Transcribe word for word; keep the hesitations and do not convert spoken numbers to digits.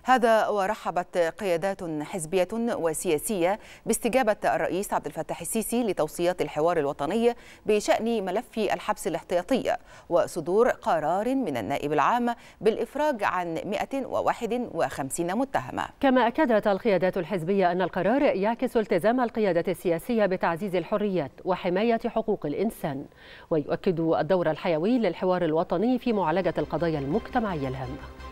هذا ورحبت قيادات حزبية وسياسية باستجابة الرئيس عبد الفتاح السيسي لتوصيات الحوار الوطني بشأن ملف الحبس الاحتياطي وصدور قرار من النائب العام بالإفراج عن مئة وواحد وخمسين متهمة. كما أكدت القيادات الحزبية أن القرار يعكس التزام القيادة السياسية بتعزيز الحريات وحماية حقوق الإنسان، ويؤكد الدور الحيوي للحوار الوطني في معالجة القضايا المجتمعية الهامة.